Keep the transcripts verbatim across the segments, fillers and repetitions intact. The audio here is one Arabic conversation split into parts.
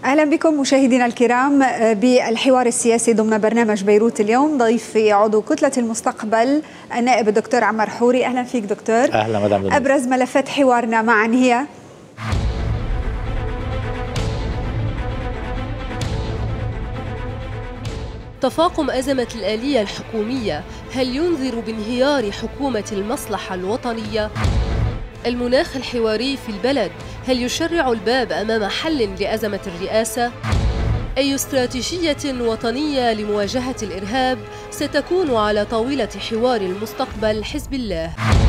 أهلا بكم مشاهدينا الكرام بالحوار السياسي ضمن برنامج بيروت اليوم. ضيفي عضو كتلة المستقبل النائب الدكتور عمار حوري. أهلا فيك دكتور. أهلا مدام. أبرز ملفات حوارنا معا هي تفاقم أزمة الآلية الحكومية، هل ينذر بانهيار حكومة المصلحة الوطنية؟ المناخ الحواري في البلد، هل يشرع الباب أمام حل لأزمة الرئاسة؟ أي استراتيجية وطنية لمواجهة الإرهاب ستكون على طاولة حوار المستقبل حزب الله؟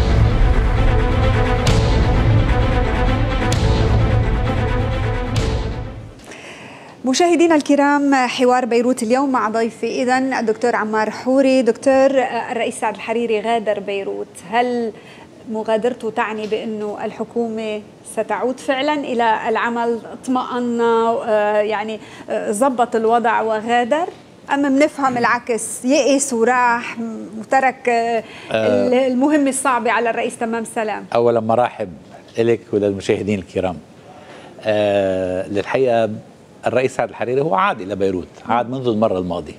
مشاهدينا الكرام، حوار بيروت اليوم مع ضيفي إذن الدكتور عمار حوري. دكتور، الرئيس سعد الحريري غادر بيروت، هل مغادرته تعني بأنه الحكومة ستعود فعلا إلى العمل، اطمأن يعني ضبط الوضع وغادر، أم بنفهم العكس، يئس وراح وترك المهمة الصعبة على الرئيس تمام سلام؟ أولا مرحب لك وللمشاهدين الكرام. أه للحقيقة الرئيس سعد الحريري هو عاد إلى بيروت، عاد منذ المرة الماضية،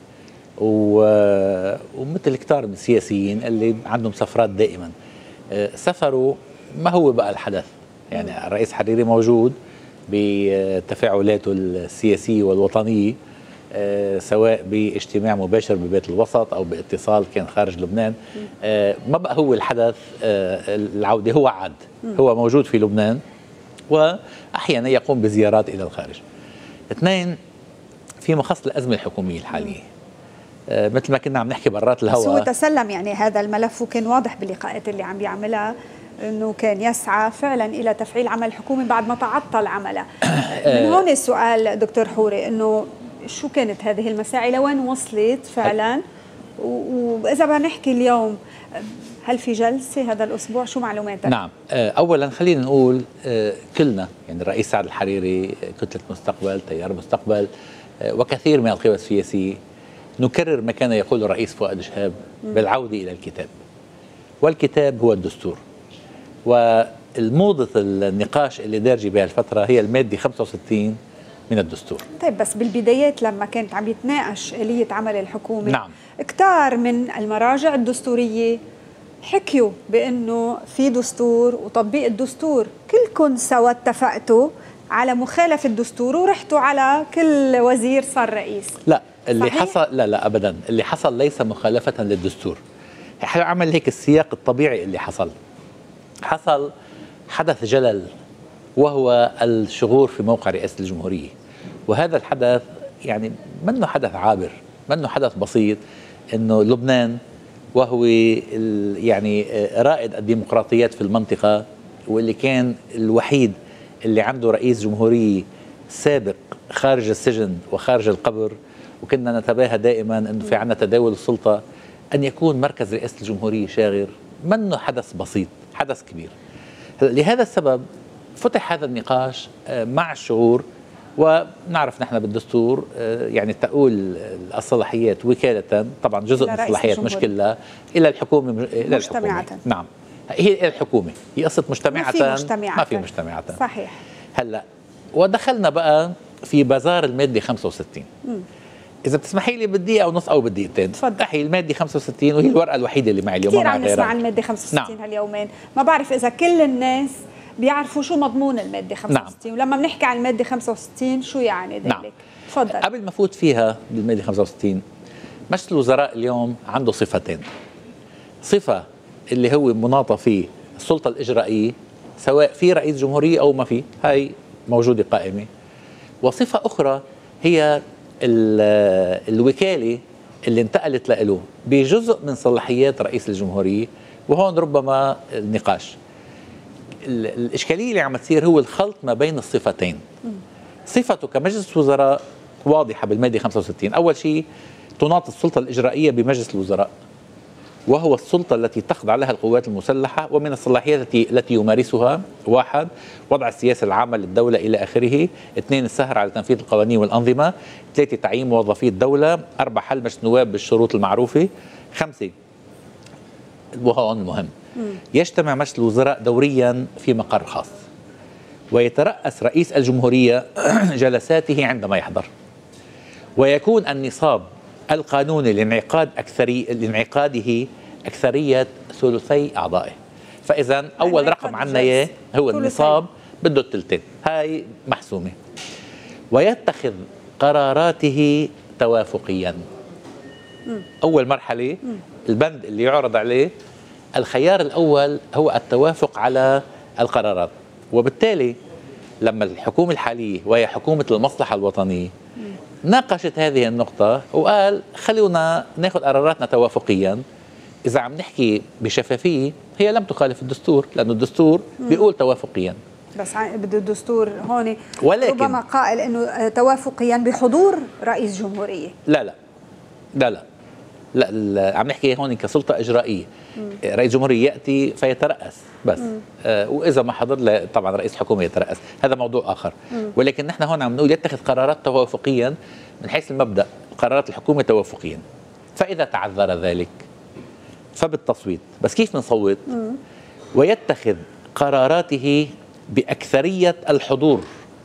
ومثل كتار من السياسيين اللي عندهم سفرات دائما. سفروا ما هو بقى الحدث، يعني الرئيس الحريري موجود بتفاعلاته السياسية والوطنية، سواء باجتماع مباشر ببيت الوسط أو باتصال كان خارج لبنان. ما بقى هو الحدث العودة، هو عاد، هو موجود في لبنان وأحيانا يقوم بزيارات إلى الخارج. اثنين، فيما يخص الأزمة الحكومية الحالية، آه مثل ما كنا عم نحكي برات الهواء، بس هو تسلم يعني هذا الملف، وكان واضح باللقاءات اللي عم بيعملها انه كان يسعى فعلا الى تفعيل عمل حكومي بعد ما تعطل عمله. من هون السؤال دكتور حوري، انه شو كانت هذه المساعي، لوين وصلت فعلا؟ واذا بدنا نحكي اليوم، هل في جلسه هذا الاسبوع؟ شو معلوماتك؟ نعم، اولا خلينا نقول كلنا، يعني الرئيس سعد الحريري، كتله مستقبل، تيار مستقبل، وكثير من القوى السياسيه، نكرر ما كان يقول الرئيس فؤاد شهاب بالعوده الى الكتاب، والكتاب هو الدستور. والموضه النقاش اللي دارجه بهالفتره هي الماده خمسة وستين من الدستور. طيب، بس بالبدايات لما كانت عم يتناقش آلية عمل الحكومة، نعم، كتار من المراجع الدستورية حكيوا بأنه في دستور وتطبيق الدستور، كلكم سوا اتفقتوا على مخالفة الدستور ورحتوا على كل وزير صار رئيس. لا، اللي صحيح؟ حصل لا لا أبدا، اللي حصل ليس مخالفة للدستور، عمل هيك السياق الطبيعي. اللي حصل حصل حدث جلل، وهو الشغور في موقع رئاسة الجمهورية، وهذا الحدث يعني منه حدث عابر، منه حدث بسيط، انه لبنان وهو يعني رائد الديمقراطيات في المنطقة، واللي كان الوحيد اللي عنده رئيس جمهورية سابق خارج السجن وخارج القبر، وكنا نتباهى دائما انه في عنا تداول السلطة، ان يكون مركز رئاسة الجمهورية شاغر، منه حدث بسيط، حدث كبير. لهذا السبب فتح هذا النقاش مع الشعور. ونعرف نحن بالدستور يعني تقول الصلاحيات وكالة، طبعا جزء من الصلاحيات مش كلها، إلى الحكومة، إلى مجتمعة. الحكومة. نعم، هي إلى الحكومة، هي قصة مجتمعة، ما في مجتمعة، ما في مجتمعة. صحيح. هلا ودخلنا بقى في بازار المادة خمسة وستين. م. إذا بتسمحي لي بدقيقة ونص أو بدقيقتين. تفضل. هي المادة خمسة وستين، وهي الورقة الوحيدة اللي معي اليوم. كثير عم نسمع عن المادة خمسة وستين. نعم. هاليومين ما بعرف إذا كل الناس بيعرفوا شو مضمون المادة خمسة وستين. نعم. ولما بنحكي عن المادة خمسة وستين شو يعني ذلك؟ نعم. تفضل. قبل ما فوت فيها بالمادة خمسة وستين، مجلس الوزراء اليوم عنده صفتين. صفة اللي هو مناطة فيه السلطة الإجرائية، سواء في رئيس جمهورية أو ما في، هاي موجودة قائمة. وصفة أخرى هي الوكالة اللي انتقلت له بجزء من صلاحيات رئيس الجمهورية. وهون ربما النقاش، الإشكالية اللي عم تصير هو الخلط ما بين الصفتين. صفته كمجلس وزراء واضحة بالمادة خمسة وستين. أول شيء تناط السلطة الإجرائية بمجلس الوزراء، وهو السلطة التي تخضع لها القوات المسلحة، ومن الصلاحيات التي, التي يمارسها: واحد، وضع السياسة العامة للدولة إلى آخره. اثنين، السهر على تنفيذ القوانين والأنظمة. ثلاثة، تعيين موظفي الدولة. أربعة، حل مجلس النواب بالشروط المعروفة. خمسة، وهو المهم، يجتمع مجلس الوزراء دوريا في مقر خاص. ويترأس رئيس الجمهورية جلساته عندما يحضر، ويكون النصاب القانوني لانعقاد أكثري لانعقاده أكثرية ثلثي أعضائه. فإذا أول رقم عنا إياه هو النصاب بده الثلثين، هاي محسومة. ويتخذ قراراته توافقيا. م. أول مرحلة م. البند اللي يعرض عليه الخيار الأول هو التوافق على القرارات، وبالتالي لما الحكومة الحالية وهي حكومة المصلحة الوطنية م. ناقشت هذه النقطة وقال خلونا ناخذ قراراتنا توافقيا، إذا عم نحكي بشفافية هي لم تخالف الدستور، لأنه الدستور م. بيقول توافقيا. بس بده الدستور هون ولكن ربما قائل انه توافقيا بحضور رئيس جمهوريه. لا لا لا لا لا, لا عم نحكي هون كسلطه اجرائيه. مم. رئيس جمهوريه ياتي فيترأس بس، آه واذا ما حضر له طبعا رئيس حكومه يترأس، هذا موضوع اخر. مم. ولكن نحن هون عم نقول يتخذ قرارات توافقيا من حيث المبدا، قرارات الحكومه توافقيا. فاذا تعذر ذلك فبالتصويت. بس كيف بنصوت؟ ويتخذ قراراته بأكثرية الحضور،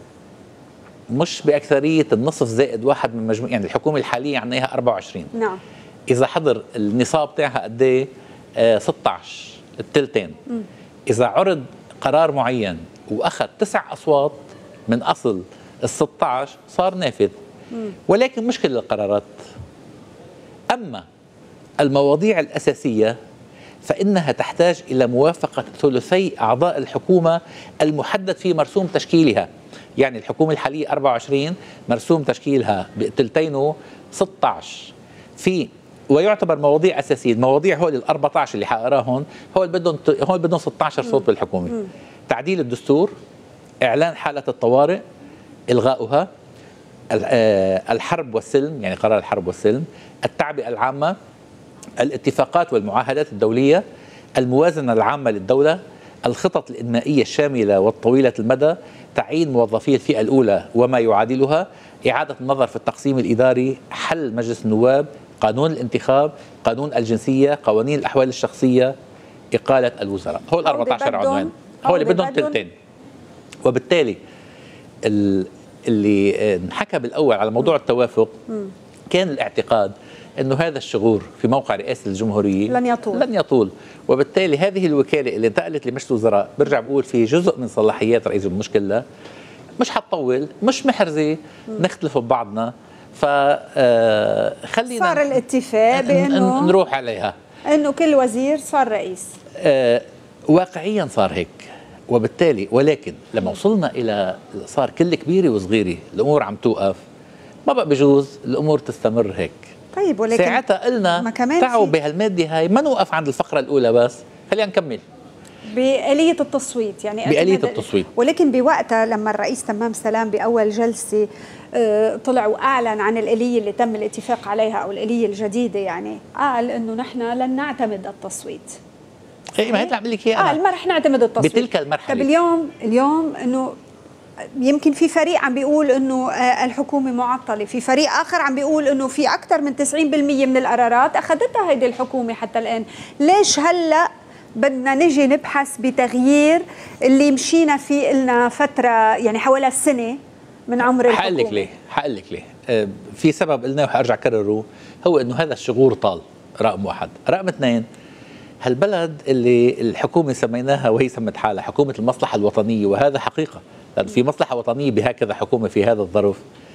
مش بأكثرية النصف زائد واحد من مجموع. يعني الحكومة الحالية عندها أربعة وعشرين. نعم. إذا حضر النصاب تاعها قد ايه؟ آه ستة عشر، الثلثين. إذا عرض قرار معين وأخذ تسع أصوات من أصل ال ستة عشر صار نافذ. مم. ولكن مش كل القرارات. أما المواضيع الأساسية فإنها تحتاج إلى موافقة ثلثي أعضاء الحكومة المحدد في مرسوم تشكيلها. يعني الحكومة الحالية أربعة وعشرين مرسوم تشكيلها بثلثينه ستة عشر في، ويعتبر مواضيع أساسية. المواضيع هول ال أربعة عشر اللي حقراهم هول بدهم هول بدهم ستة عشر صوت بالحكومة. م. تعديل الدستور، إعلان حالة الطوارئ، إلغاؤها، الحرب والسلم يعني قرار الحرب والسلم، التعبئة العامة، الاتفاقات والمعاهدات الدولية، الموازنة العامة للدولة، الخطط الإنمائية الشاملة والطويلة المدى، تعيين موظفي الفئة الأولى وما يعادلها، إعادة النظر في التقسيم الإداري، حل مجلس النواب، قانون الانتخاب، قانون الجنسية، قوانين الأحوال الشخصية، إقالة الوزراء. هو الأربعة عشر عنوان هو اللي بدهم تلتين. وبالتالي اللي انحكى بالأول على موضوع التوافق م. كان الاعتقاد انه هذا الشغور في موقع رئاسه الجمهوريه لن يطول لن يطول وبالتالي هذه الوكاله اللي انتقلت لمجلس الوزراء برجع بقول في جزء من صلاحيات رئيس المشكله مش حتطول، مش محرزه، نختلف ببعضنا، ف خلينا صار الاتفاق بانه نروح عليها انه كل وزير صار رئيس. آه واقعيا صار هيك، وبالتالي ولكن لما وصلنا الى صار كل كبيره وصغيره الامور عم توقف، ما بقى بجوز الامور تستمر هيك. طيب ولكن ساعتها قلنا تعوا بهالماده هاي ما نوقف عند الفقره الاولى بس، خلينا نكمل بآلية التصويت. يعني بآلية التصويت. ولكن بوقتها لما الرئيس تمام سلام بأول جلسة طلع وأعلن عن الآلية اللي تم الاتفاق عليها أو الآلية الجديدة، يعني قال إنه نحن لن نعتمد التصويت. ايه ما هي عم لك اياها، قال ما رح نعتمد التصويت بتلك المرحلة. طب اليوم اليوم إنه يمكن في فريق عم بيقول انه الحكومه معطله، في فريق اخر عم بيقول انه في اكثر من تسعين بالمئة من القرارات اخذتها هيدي الحكومه حتى الان. ليش هلا بدنا نجي نبحث بتغيير اللي مشينا فيه لنا فتره يعني حوالي السنه من عمر الحكومه؟ حقول لك ليه حقول لك ليه آه في سبب قلناه وحارجع كرره، هو انه هذا الشغور طال. رقم واحد. رقم اثنين، هالبلد اللي الحكومه سميناها وهي سمت حالها حكومه المصلحه الوطنيه، وهذا حقيقه لأن في مصلحة وطنية بهكذا حكومة في هذا الظرف،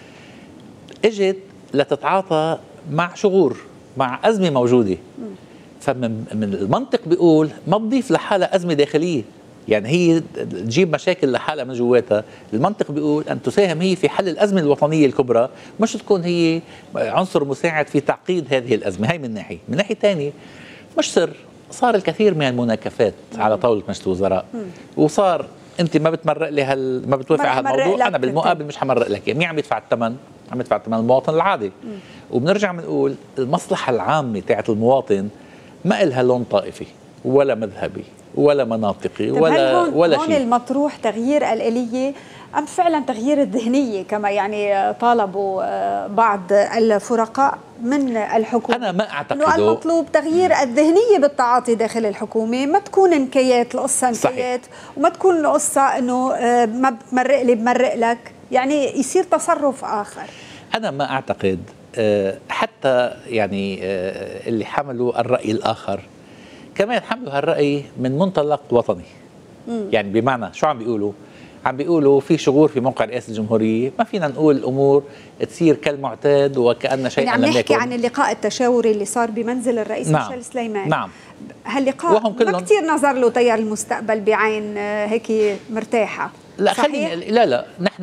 اجت لتتعاطى مع شغور، مع أزمة موجودة. فمن من المنطق بيقول ما تضيف لحالها أزمة داخلية، يعني هي تجيب مشاكل لحالها من جواتها. المنطق بيقول أن تساهم هي في حل الأزمة الوطنية الكبرى، مش تكون هي عنصر مساعد في تعقيد هذه الأزمة. هاي من ناحية. من ناحية ثانية مش سر، صار الكثير من المناكفات على طاولة مجلس الوزراء، وصار انت ما بتمرق لي هال ما بتوافق على هالموضوع، انا بالمقابل مش حمرق لك. مين عم يدفع الثمن؟ عم يدفع الثمن المواطن العادي. م. وبنرجع بنقول المصلحه العامه تاعت المواطن ما إلها لون طائفي ولا مذهبي ولا مناطقي طب ولا هل هون ولا هون شيء. المطروح تغيير الآلية أم فعلا تغيير الذهنية كما يعني طالبوا بعض الفرقاء من الحكومة؟ أنا ما أعتقد أنه المطلوب تغيير الذهنية بالتعاطي داخل الحكومة، ما تكون نكايات القصة نكايات وما تكون القصة أنه ما بتمرق لي بمرق لك، يعني يصير تصرف آخر. أنا ما أعتقد حتى يعني اللي حملوا الرأي الآخر كمان حملوا هالرأي من منطلق وطني. مم. يعني بمعنى شو عم بيقولوا؟ عم بيقولوا في شغور في موقع رئاسة الجمهورية، ما فينا نقول الأمور تصير كالمعتاد وكأن شيئا يعني لم يكن. عم نحكي عن اللقاء التشاوري اللي صار بمنزل الرئيس نعم. ميشيل سليمان. نعم. هاللقاء ما كثير نظر له تيار المستقبل بعين هيك مرتاحة. لا خليني لا لا نحن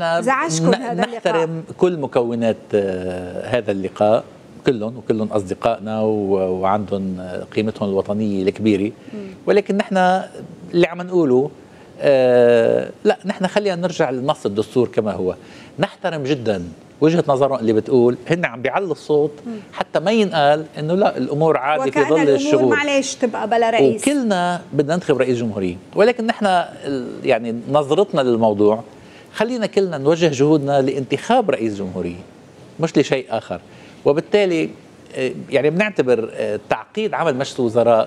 نحترم كل مكونات هذا اللقاء كلهم وكلهم أصدقائنا وعندهم قيمتهم الوطنية الكبيرة، ولكن نحن اللي عم نقوله آه لا نحن خلينا نرجع لنص الدستور كما هو. نحترم جدا وجهة نظرهم اللي بتقول هن عم بيعلوا الصوت حتى ما ينقال انه لا الامور عادي في ظل الشغور، الامور معلش تبقى بلا رئيس، وكلنا بدنا ننتخب رئيس جمهورية، ولكن نحن يعني نظرتنا للموضوع خلينا كلنا نوجه جهودنا لانتخاب رئيس جمهورية مش لشيء اخر. وبالتالي يعني بنعتبر تعقيد عمل مجلس الوزراء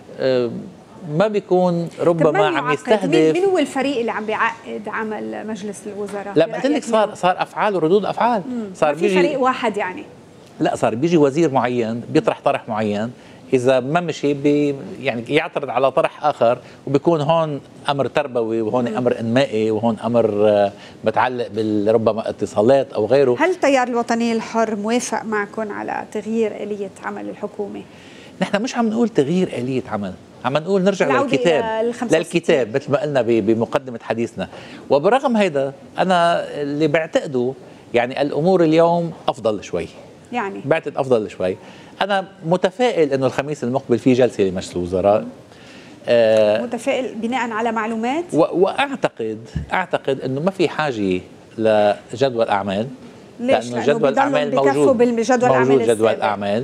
ما بيكون ربما عم يستهدف. مين, مين هو الفريق اللي عم بيعقد عمل مجلس الوزراء؟ لا قلت لك صار صار افعال وردود افعال. صار في فريق واحد يعني؟ لا صار بيجي وزير معين بيطرح طرح معين، اذا ما مشي بي يعني يعترض على طرح اخر، وبيكون هون امر تربوي وهون مم. امر انمائي وهون امر متعلق بربما اتصالات او غيره. هل التيار الوطني الحر موافق معكم على تغيير آلية عمل الحكومة؟ نحن مش عم نقول تغيير آلية عمل، عم نقول نرجع للكتاب للكتاب مثل ما قلنا بمقدمة حديثنا. وبرغم هيدا أنا اللي بعتقده يعني الأمور اليوم أفضل شوي، يعني بعتقد أفضل شوي. أنا متفائل إنه الخميس المقبل في جلسة لمجلس الوزراء. آه متفائل بناء على معلومات، وأعتقد أعتقد إنه ما في حاجة لجدول أعمال، ليش؟ لأنه جدول الأعمال موجود بالجدول موجود جدول الأعمال،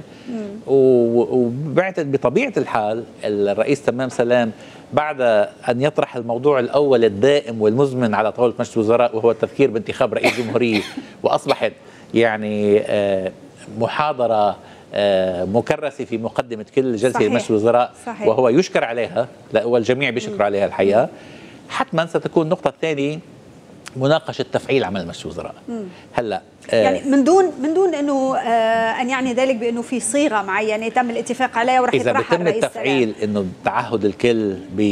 وبعتقد بطبيعة الحال الرئيس تمام سلام بعد أن يطرح الموضوع الأول الدائم والمزمن على طاولة مجلس الوزراء وهو التفكير بانتخاب رئيس جمهورية، وأصبحت يعني محاضرة مكرسة في مقدمة كل جلسة لمجلس الوزراء، وهو يشكر عليها والجميع بيشكر عليها الحقيقة. حتما ستكون النقطة الثانية مناقشة تفعيل عمل مجلس الوزراء. هلا آه يعني من دون من دون انه آه ان يعني ذلك بانه في صيغه معينه تم الاتفاق عليها ورح يطرحها الرئيس. اذا بيتم التفعيل انه تعهد الكل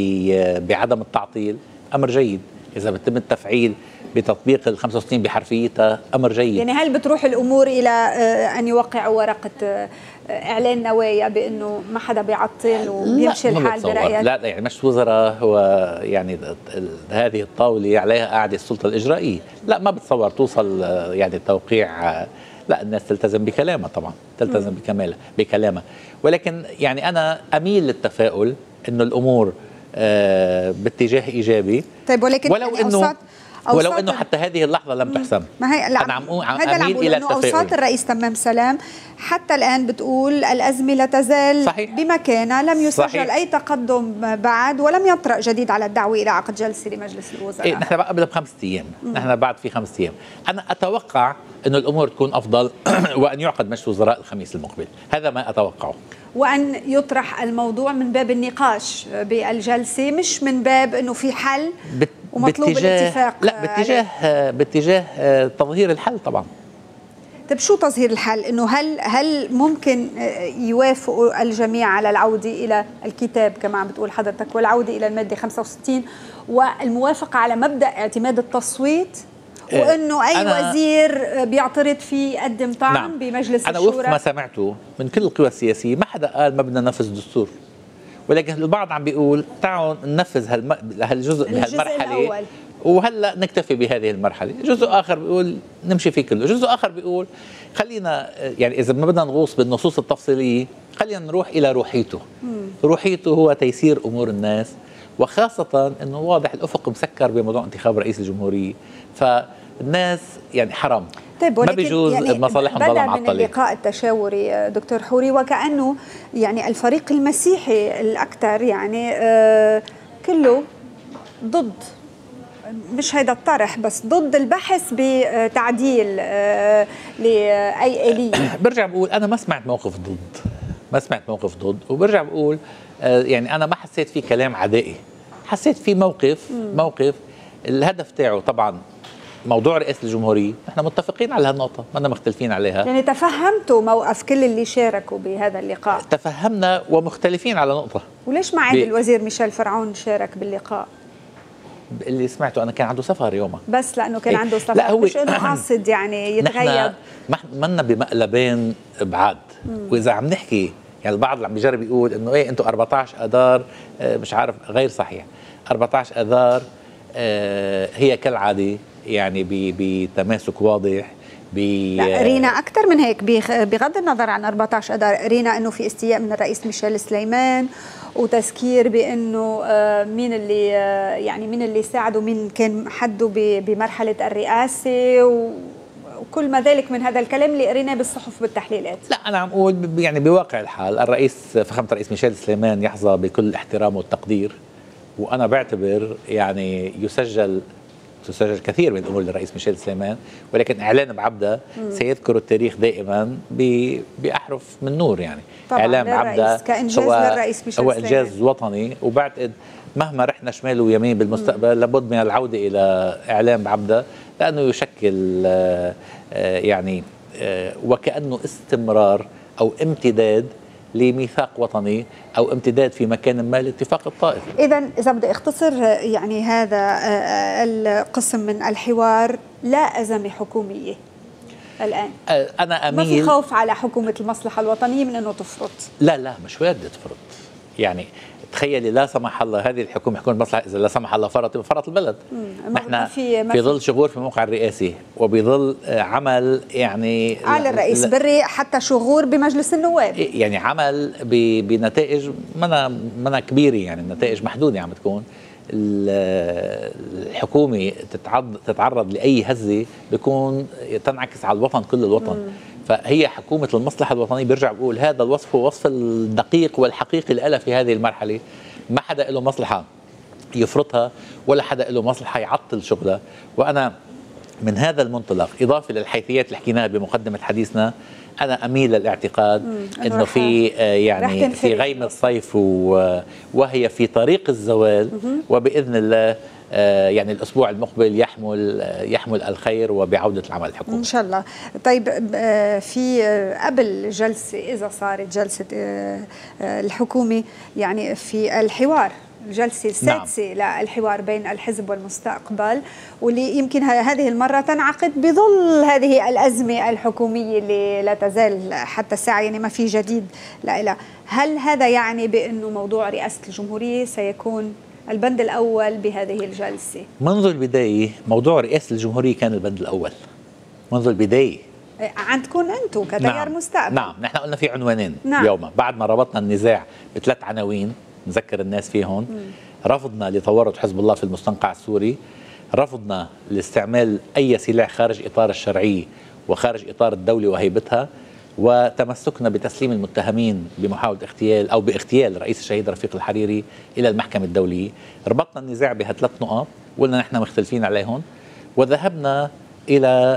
بعدم التعطيل امر جيد، اذا بيتم التفعيل بتطبيق ال خمسة وستين بحرفيتها امر جيد. يعني هل بتروح الامور الى آه ان يوقعوا ورقه آه اعلان نوايا بانه ما حدا بيعطل وبيمشي الحال برايك؟ لا لا يعني مجلس الوزراء هو يعني هذه الطاوله عليها قاعده السلطه الاجرائيه، لا ما بتصور توصل يعني التوقيع. لا الناس تلتزم بكلامها طبعا، تلتزم بكمالها بكلامها، ولكن يعني انا اميل للتفاؤل انه الامور آه باتجاه ايجابي. طيب ولكن ولو يعني انه ولو انه حتى هذه اللحظه لم تحسم. ما هي انا عم اميل الى التفاؤل. اوساط الرئيس تمام سلام حتى الان بتقول الازمه لا تزال صحيح. بمكانها، لم يسجل صحيح. اي تقدم بعد ولم يطرأ جديد على الدعوه الى عقد جلسه لمجلس الوزراء. إيه نحن قبل بخمسة ايام، نحن بعد في خمسة ايام. انا اتوقع انه الامور تكون افضل وان يعقد مجلس الوزراء الخميس المقبل، هذا ما اتوقعه. وأن يطرح الموضوع من باب النقاش بالجلسة مش من باب أنه في حل ومطلوب الاتفاق. لا باتجاه باتجاه تظهير الحل طبعا. طيب شو تظهير الحل؟ أنه هل هل ممكن يوافقوا الجميع على العودة إلى الكتاب كما عم بتقول حضرتك والعودة إلى المادة خمسة وستين والموافقة على مبدأ اعتماد التصويت، وانه اي وزير بيعترض فيه يقدم طعن نعم. بمجلس أنا الشورى؟ أنا وفق ما سمعته من كل القوى السياسيه ما حدا قال ما بدنا ننفذ الدستور، ولكن البعض عم بيقول تعالوا ننفذ هالم... هالجزء بهالمرحله وهلا نكتفي بهذه المرحله، جزء اخر بيقول نمشي فيه كله، جزء اخر بيقول خلينا يعني اذا ما بدنا نغوص بالنصوص التفصيليه خلينا نروح الى روحيته. مم. روحيته هو تيسير امور الناس، وخاصة أنه واضح الأفق مسكر بموضوع انتخاب رئيس الجمهورية، فالناس يعني حرام طيب ما بيجوز يعني مصالحهم ضلها معطلة. من اللقاء التشاوري دكتور حوري وكأنه يعني الفريق المسيحي الأكثر يعني آه كله ضد، مش هيدا الطرح بس ضد البحث بتعديل آه لأي آلية. برجع بقول أنا ما سمعت موقف ضد، ما سمعت موقف ضد، وبرجع بقول آه يعني أنا ما حسيت فيه كلام عدائي، حسيت فيه موقف م. موقف الهدف تاعه طبعا موضوع رئاسة الجمهورية، نحن متفقين على هالنقطة، ما مختلفين عليها. يعني تفهمتوا موقف كل اللي شاركوا بهذا اللقاء؟ تفهمنا ومختلفين على نقطة. وليش ما عاد الوزير ميشيل فرعون شارك باللقاء؟ اللي سمعته أنا كان عنده سفر يومه، بس لأنه كان إيه؟ عنده سفر، لا هو مش إنه قاصد يعني يتغيب. نحن منا بمقلبين بعاد، وإذا عم نحكي يعني البعض اللي عم بيجرب يقول إنه إيه أنتم أربعة عشر آذار مش عارف، غير صحيح. أربعة عشر آذار هي كالعادة يعني بتماسك واضح. لا رينا أكثر من هيك، بغض النظر عن أربعة عشر آذار، رينا إنه في استياء من الرئيس ميشيل سليمان وتذكير بأنه مين اللي يعني مين اللي ساعده، مين كان حده بمرحلة الرئاسة وكل ما ذلك من هذا الكلام اللي قريناه بالصحف والتحليلات. لا أنا عم أقول يعني بواقع الحال الرئيس فخامة الرئيس ميشيل سليمان يحظى بكل الاحترام والتقدير، وأنا بعتبر يعني يسجل تسجل كثير من الامور للرئيس ميشيل سليمان، ولكن اعلان بعبده سيذكر التاريخ دائما باحرف من نور. يعني اعلان بعبده كانجاز للرئيس ميشيل سليمان، هو انجاز وطني، وبعتقد مهما رحنا شمال ويمين بالمستقبل لابد من العوده الى اعلان بعبده، لانه يشكل يعني وكانه استمرار او امتداد لميثاق وطني أو امتداد في مكان ما لاتفاق الطائف. إذا إذا بدي أختصر يعني هذا القسم من الحوار، لا أزمة حكومية الآن. أنا أميل، ما في خوف على حكومة المصلحة الوطنية من أنه تفرط. لا لا مش وارد تفرط. يعني تخيلي لا سمح الله هذه الحكومة حكومة المصلحة إذا لا سمح الله فرط فرط البلد. نحن في, في ظل شغور في الموقع الرئاسي وبظل عمل يعني على الرئيس بري حتى شغور بمجلس النواب، يعني عمل بنتائج منا منا كبيرة، يعني النتائج محدودة عم تكون. الحكومة تتعرض تتعرض لأي هزة بيكون تنعكس على الوطن كل الوطن. مم. فهي حكومة المصلحة الوطنية، بيرجع بقول هذا الوصف هو وصف الدقيق والحقيقي لها في هذه المرحلة. ما حدا له مصلحة يفرطها ولا حدا له مصلحة يعطل شغلها. وأنا من هذا المنطلق إضافة للحيثيات اللي حكيناها بمقدمة حديثنا، أنا أميل للاعتقاد أنه في يعني في غيم الصيف وهي في طريق الزوال، وبإذن الله يعني الأسبوع المقبل يحمل يحمل الخير وبعودة العمل الحكومي إن شاء الله. طيب في قبل جلسة إذا صارت جلسة الحكومة يعني في الحوار الجلسة السادسة نعم. للحوار بين الحزب والمستقبل، واللي يمكن هذه المرة تنعقد بظل هذه الأزمة الحكومية اللي لا تزال حتى الساعة يعني ما في جديد لها. هل هذا يعني بأنه موضوع رئاسة الجمهورية سيكون البند الأول بهذه الجلسة؟ منذ البداية موضوع رئاسة الجمهورية كان البند الأول منذ البداية عندكم أنتم كتيار نعم. مستقبل. نعم نحن قلنا في عنوانين نعم. اليوم بعد ما ربطنا النزاع بثلاث عناوين نذكر الناس فيهم. مم. رفضنا لتورط حزب الله في المستنقع السوري، رفضنا لاستعمال أي سلاح خارج إطار الشرعية وخارج إطار الدولة وهيبتها، وتمسكنا بتسليم المتهمين بمحاولة اغتيال أو باغتيال رئيس الشهيد رفيق الحريري إلى المحكمة الدولية. ربطنا النزاع بهالثلاث نقط وقلنا نحن مختلفين عليهم، وذهبنا إلى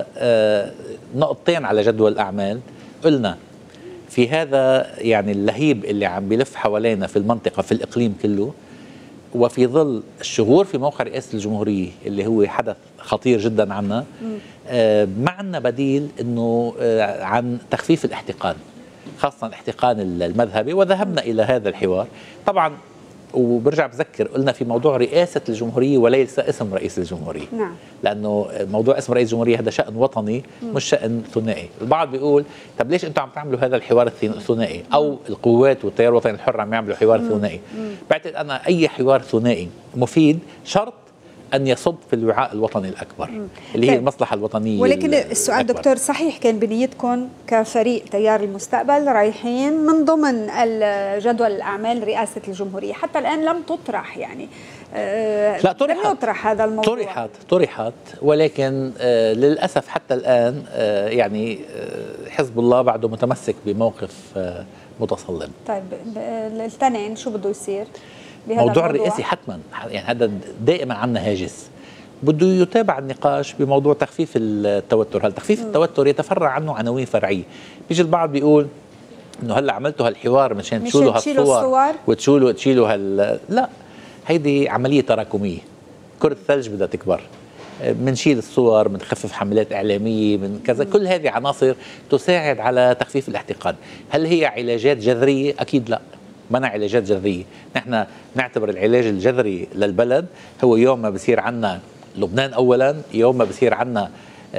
نقطتين على جدول الأعمال. قلنا في هذا يعني اللهيب اللي عم بيلف حوالينا في المنطقة في الإقليم كله، وفي ظل الشغور في موقع رئاسة الجمهورية اللي هو حدث خطير جدا عنا، آه ما عنا بديل انه آه عن تخفيف الاحتقان، خاصة الاحتقان المذهبي، وذهبنا الى هذا الحوار. طبعا وبرجع بذكر قلنا في موضوع رئاسة الجمهورية وليس اسم رئيس الجمهورية. نعم. لأنه موضوع اسم رئيس الجمهورية هذا شأن وطني مم. مش شأن ثنائي. البعض بيقول طب ليش أنتم عم تعملوا هذا الحوار الثنائي؟ أو القوات والتيار الوطني الحر عم يعملوا حوار مم. ثنائي. بعتقد أنا أي حوار ثنائي مفيد شرط أن يصب في الوعاء الوطني الأكبر م. اللي هي طيب. المصلحة الوطنية. ولكن السؤال الأكبر. دكتور، صحيح كان بنيتكم كفريق تيار المستقبل رايحين من ضمن جدول الأعمال رئاسة الجمهورية، حتى الآن لم تطرح يعني آه لا طرحت لم يطرح هذا الموضوع. طرحت طرحت ولكن آه للأسف حتى الآن آه يعني آه حزب الله بعده متمسك بموقف آه متصلب. طيب الاثنين شو بده يصير بهذا موضوع الموضوع؟ الرئاسي حتما يعني هذا دائما عندنا هاجس، بده يتابع النقاش بموضوع تخفيف التوتر. هل تخفيف م. التوتر يتفرع عنه عناوين فرعيه، بيجي البعض بيقول انه هلا عملتوا هالحوار مشان تشيلوا هالصور وتشيلوا تشيلوا هال لا، هيدي عمليه تراكميه، كرة الثلج بدها تكبر، بنشيل الصور، بنخفف حملات اعلاميه، من كذا، م. كل هذه عناصر تساعد على تخفيف الاحتقان. هل هي علاجات جذريه؟ اكيد لا، ما علاجات جذريه، نحن نعتبر العلاج الجذري للبلد هو يوم ما بصير عندنا لبنان اولا، يوم ما بصير عندنا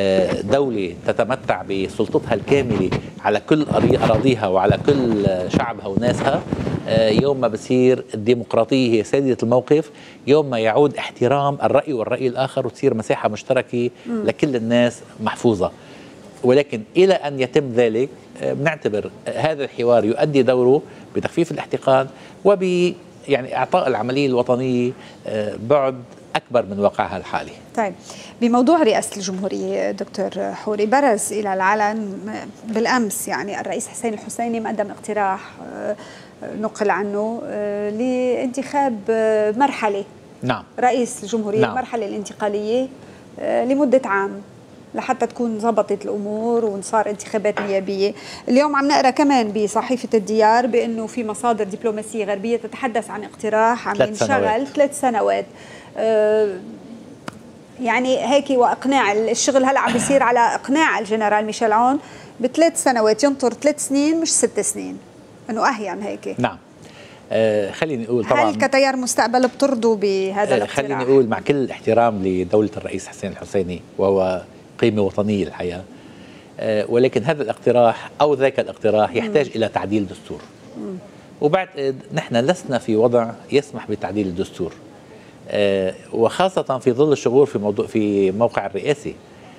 دولة تتمتع بسلطتها الكاملة على كل أراضيها وعلى كل شعبها وناسها، يوم ما بصير الديمقراطية هي سيدة الموقف، يوم ما يعود احترام الرأي والرأي الآخر وتصير مساحة مشتركة لكل الناس محفوظة. ولكن إلى أن يتم ذلك بنعتبر هذا الحوار يؤدي دوره بتخفيف الاحتقان وب يعني إعطاء العملية الوطنية بعد أكبر من واقعها الحالي. طيب، بموضوع رئاسة الجمهورية دكتور حوري، برز إلى العلن بالأمس يعني الرئيس حسين الحسيني مقدم اقتراح نقل عنه لانتخاب مرحلة نعم رئيس الجمهورية، نعم. المرحلة الانتقالية لمدة عام لحتى تكون ضبطت الأمور وصار انتخابات نيابية. اليوم عم نقرأ كمان بصحيفة الديار بأنه في مصادر دبلوماسية غربية تتحدث عن اقتراح عم ينشغل ثلاث سنوات. أه يعني هيك واقناع الشغل هلا عم بيصير على اقناع الجنرال ميشيل عون بثلاث سنوات، ينطر ثلاث سنين مش ست سنين، انه اهين هيك. نعم. آه خليني اقول طبعا، هل كتيار مستقبل بترضوا بهذا آه الاقتراح؟ خليني اقول مع كل الاحترام لدوله الرئيس حسين الحسيني وهو قيمه وطنيه الحقيقه، آه ولكن هذا الاقتراح او ذاك الاقتراح يحتاج م. الى تعديل دستور. م. وبعد نحن لسنا في وضع يسمح بتعديل الدستور، آه وخاصة في ظل الشغور في موضوع في موقع الرئاسي.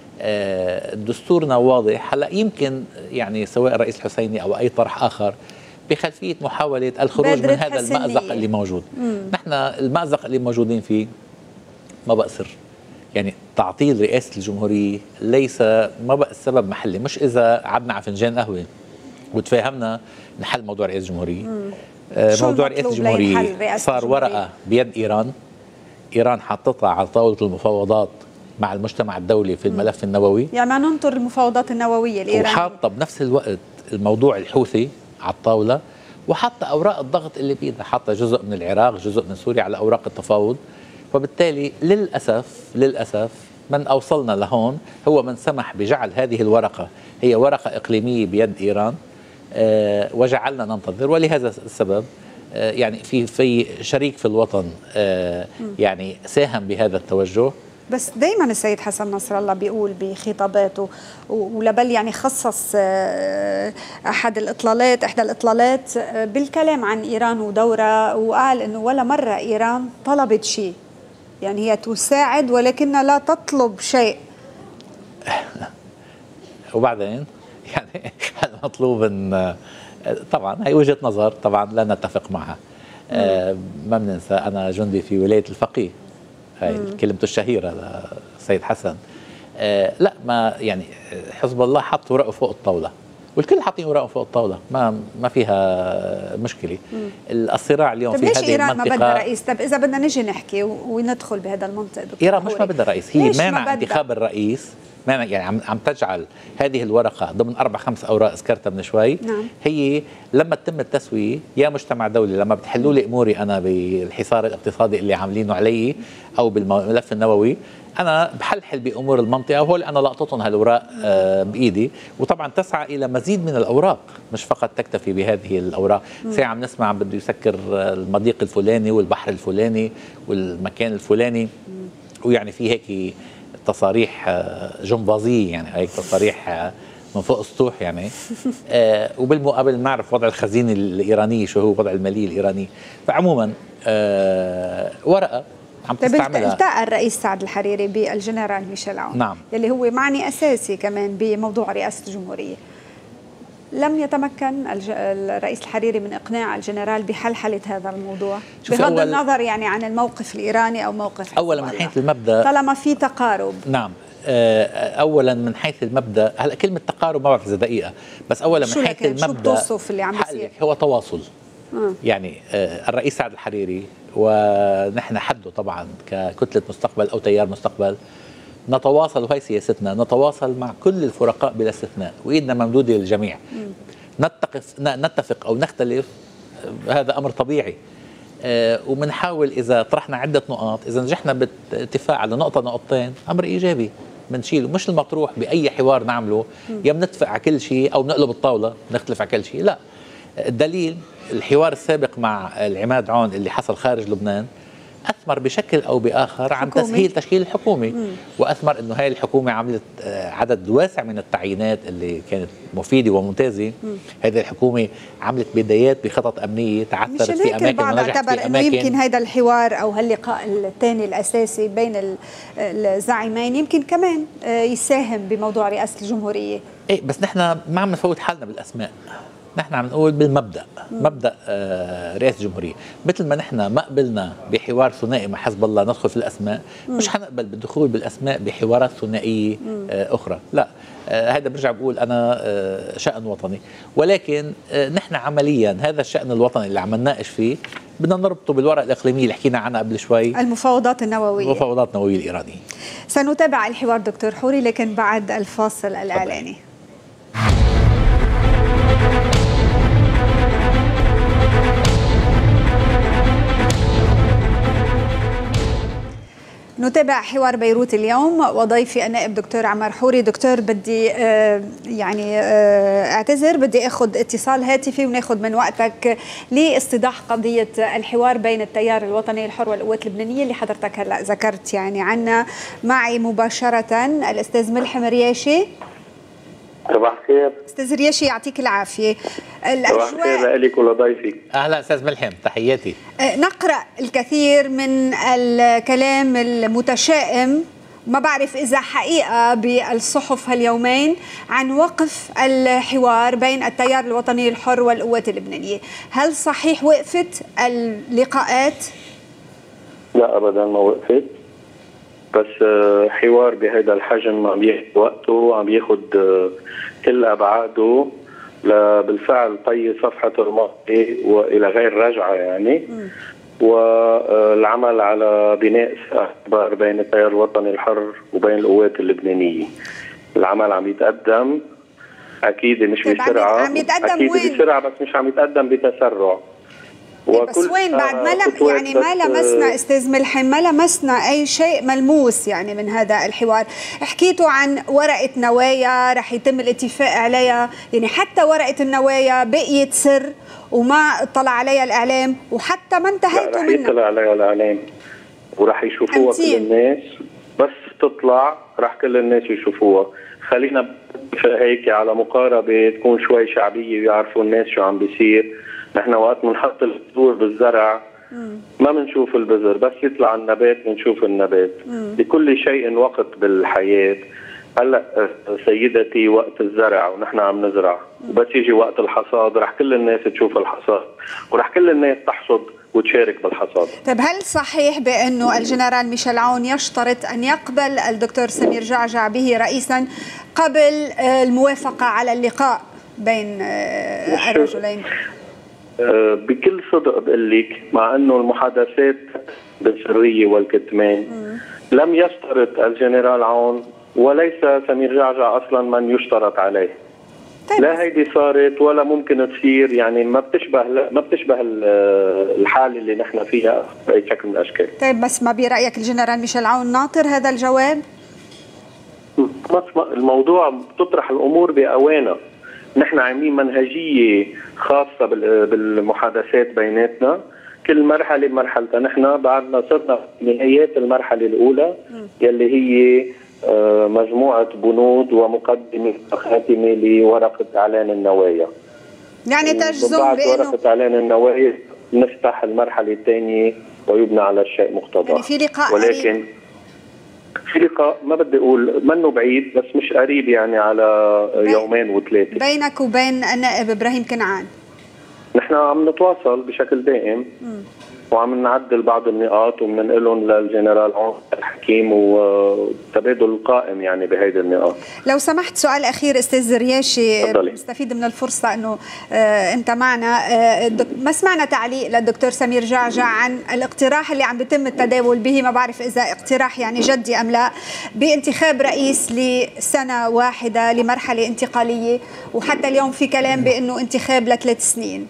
آه دستورنا واضح. هلا يمكن يعني سواء الرئيس الحسيني او اي طرح اخر بخلفية محاولة الخروج من هذا حسنية. المأزق اللي موجود. مم. نحن المأزق اللي موجودين فيه ما بقى سر، يعني تعطيل رئاسة الجمهورية ليس ما بقى السبب محلي، مش إذا قعدنا على فنجان قهوة وتفاهمنا نحل موضوع رئاسة الجمهورية. آه موضوع رئاسة الجمهورية صار ورقة بيد إيران، إيران حطتها على طاولة المفاوضات مع المجتمع الدولي في الملف النووي، يعني ما ننطر المفاوضات النووية الإيرانية، وحاطة بنفس الوقت الموضوع الحوثي على الطاولة، وحاطة أوراق الضغط اللي بيدها، حاطة جزء من العراق جزء من سوريا على أوراق التفاوض. وبالتالي للأسف للأسف من أوصلنا لهون هو من سمح بجعل هذه الورقة هي ورقة إقليمية بيد إيران، آه وجعلنا ننتظر. ولهذا السبب آه يعني في في شريك في الوطن آه يعني ساهم بهذا التوجه. بس دايما السيد حسن نصر الله بيقول بخطاباته، ولبل يعني خصص احد الاطلالات احدى الاطلالات بالكلام عن ايران ودورها، وقال انه ولا مره ايران طلبت شيء، يعني هي تساعد ولكنها لا تطلب شيء. وبعدين يعني المطلوب ان طبعا هي وجهه نظر طبعا لا نتفق معها. آه ما بننسى انا جندي في ولايه الفقيه، هاي كلمته الشهيرة للسيد حسن. آه لا ما يعني حزب الله حط ورقه فوق الطاولة والكل حاطين ورقه فوق الطاولة، ما ما فيها مشكلة. مم. الصراع اليوم في هذه المنطقة. طيب ليش إيران ما بدها رئيس؟ طب إذا بدنا نجي نحكي وندخل بهذا المنطق دكتور إيران مش ما بدها رئيس، هي مانع انتخاب الرئيس، مانع يعني عم عم تجعل هذه الورقة ضمن أربع خمس أوراق ذكرتها من شوي. نعم. هي لما تتم التسوية يا مجتمع دولي، لما بتحلوا لي أموري أنا بالحصار الاقتصادي اللي عاملينه علي أو بالملف النووي، أنا بحلحل بأمور المنطقة، وهول أنا لقطتهم هالأوراق آه بإيدي. وطبعا تسعى إلى مزيد من الأوراق، مش فقط تكتفي بهذه الأوراق. ساعة عم نسمع بده يسكر المضيق الفلاني والبحر الفلاني والمكان الفلاني، ويعني في هيك تصاريح جمبازية، يعني هيك تصاريح من فوق السطوح يعني. آه وبالمقابل نعرف وضع الخزينة الإيرانية شو هو، وضع المالية الإيرانية. فعموما آه ورقة عم تستعملها. التقى الرئيس سعد الحريري بالجنرال ميشيل عون، نعم، يلي هو معني أساسي كمان بموضوع رئاسة الجمهورية. لم يتمكن الرئيس الحريري من إقناع الجنرال بحلحلة هذا الموضوع بغض النظر يعني عن الموقف الإيراني أو موقف أولا من حيث المبدأ طالما في تقارب. نعم، اولا من حيث المبدا، هلا كلمه تقارب ما بعرف اذا دقيقه، بس اولا من حيث المبدا شو بتوصف اللي عم بيصير؟ هو تواصل. آه. يعني الرئيس سعد الحريري ونحن حده طبعا ككتله مستقبل او تيار مستقبل نتواصل، وهي سياستنا، نتواصل مع كل الفرقاء بلا استثناء، وايدنا ممدوده للجميع. نتفق نتفق او نختلف، هذا امر طبيعي. آه وبنحاول اذا طرحنا عده نقاط، اذا نجحنا باتفاق على نقطه نقطتين امر ايجابي بنشيله، مش المطروح باي حوار نعمله يا بنتفق على كل شيء او بنقلب الطاوله نختلف على كل شيء، لا. الدليل الحوار السابق مع العماد عون اللي حصل خارج لبنان اثمر بشكل او باخر عن حكومي. تسهيل تشكيل الحكومه، مم. واثمر انه هاي الحكومه عملت عدد واسع من التعيينات اللي كانت مفيده وممتازه. هذه الحكومه عملت بدايات بخطط امنيه تعثرت في اماكن البعض اعتبر انه يمكن هذا الحوار او هاللقاء الثاني الاساسي بين الزعيمين يمكن كمان يساهم بموضوع رئاسه الجمهوريه. ايه بس نحن ما عم نفوت حالنا بالاسماء، نحن عم نقول بالمبدا، مم. مبدا آه رئاسه الجمهوريه، مثل ما نحن ما قبلنا بحوار ثنائي مع حزب الله ندخل في الاسماء، مم. مش حنقبل بالدخول بالاسماء بحوارات ثنائيه آه اخرى، لا. آه هذا برجع بقول انا آه شأن وطني، ولكن آه نحن عمليا هذا الشأن الوطني اللي عم نناقش فيه بدنا نربطه بالورقه الاقليميه اللي حكينا عنها قبل شوي، المفاوضات النوويه المفاوضات النوويه الايرانيه. سنتابع الحوار دكتور حوري لكن بعد الفاصل الاعلاني. نتابع حوار بيروت اليوم وضيفي النائب دكتور عمار حوري. دكتور بدي آه يعني آه اعتذر، بدي اخذ اتصال هاتفي وناخذ من وقتك لاستيضاح قضيه الحوار بين التيار الوطني الحر والقوات اللبنانيه اللي حضرتك هلا ذكرت يعني عنا. معي مباشره الاستاذ ملحم رياشي. صباح الخير استاذ رياشي، يعطيك العافيه. صباح الخير لك ولضيفك. اهلا استاذ ملحم، تحياتي. نقرا الكثير من الكلام المتشائم، ما بعرف اذا حقيقه بالصحف هاليومين، عن وقف الحوار بين التيار الوطني الحر والقوات اللبنانيه، هل صحيح وقفت اللقاءات؟ لا ابدا ما وقفت، بس حوار بهذا الحجم عم ياخذ وقته وعم ياخذ كل ابعاده بالفعل طي صفحه الماضي والى غير رجعه يعني. م. والعمل على بناء اخبار بين التيار الوطني الحر وبين القوات اللبنانيه. العمل عم يتقدم اكيد مش بسرعه، عم يتقدم اكيد وين؟ بسرعه بس مش عم يتقدم بتسرع. بس وين بعد ما لم يعني ما لمسنا استاذ ملحم، ما لمسنا اي شيء ملموس يعني من هذا الحوار. حكيتوا عن ورقه نوايا رح يتم الاتفاق عليها، يعني حتى ورقه النوايا بقيت سر وما اطلع عليها الاعلام، وحتى ما انتهيتوا منها. رح يطلع عليها الاعلام ورح يشوفوها كل الناس، بس تطلع رح كل الناس يشوفوها. خلينا هيك على مقاربه تكون شوي شعبيه ويعرفوا الناس شو عم بيصير. نحن وقت بنحط البذور بالزرع ما بنشوف البذر، بس يطلع النبات بنشوف النبات. مم. لكل شيء وقت بالحياه. هلا سيدتي وقت الزرع ونحن عم نزرع، وبس يجي وقت الحصاد رح كل الناس تشوف الحصاد ورح كل الناس تحصد وتشارك بالحصاد. طيب هل صحيح بانه الجنرال ميشيل عون يشترط ان يقبل الدكتور سمير جعجع به رئيسا قبل الموافقه على اللقاء بين الرجلين؟ بكل صدق بقول لك، مع انه المحادثات بالسريه والكتمان مم. لم يشترط الجنرال عون وليس سمير جعجع اصلا من يشترط عليه. طيب. لا هيدي صارت ولا ممكن تصير، يعني ما بتشبه ما بتشبه الحاله اللي نحن فيها باي شكل من الاشكال. طيب بس ما برايك الجنرال ميشيل عون ناطر هذا الجواب؟ الموضوع بتطرح الامور باوانها. نحن عاملين منهجيه خاصه بالمحادثات بيناتنا، كل مرحله بمرحلتها. نحن بعدنا صرنا في نهايات المرحله الاولى يلي هي مجموعه بنود ومقدمه خاتمه لورقه اعلان النوايا. يعني تجزم بعد بانه ورقه اعلان النوايا نفتح المرحله الثانيه ويبنى على الشيء مقتضاه. يعني في لقاء ولكن قريب. في لقاء ما بدي اقول منه بعيد بس مش قريب، يعني على يومين وثلاثه بينك وبين النائب ابراهيم كنعان. نحن عم نتواصل بشكل دائم م. وعم نعدل بعض النقاط وبننقلهم للجنرال الحكيم وتبادل قائم يعني بهيدي النقاط. لو سمحت سؤال اخير استاذ رياشي، نستفيد من الفرصه انه آه انت معنا. آه ما سمعنا تعليق للدكتور سمير جعجع عن الاقتراح اللي عم بيتم التداول به، ما بعرف اذا اقتراح يعني جدي ام لا، بانتخاب رئيس لسنه واحده لمرحله انتقاليه، وحتى اليوم في كلام بانه انتخاب لثلاث سنين.